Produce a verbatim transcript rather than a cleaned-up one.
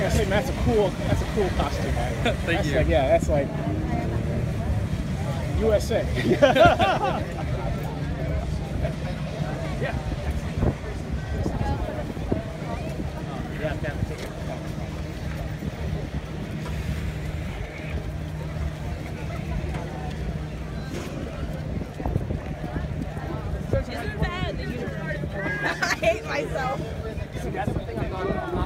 gonna say, man, that's a cool, that's a cool costume, man. Thank that's you. Like, yeah, that's like U S A. Yeah. Isn't it bad that you I hate myself. See, that's the thing I'm not, I'm not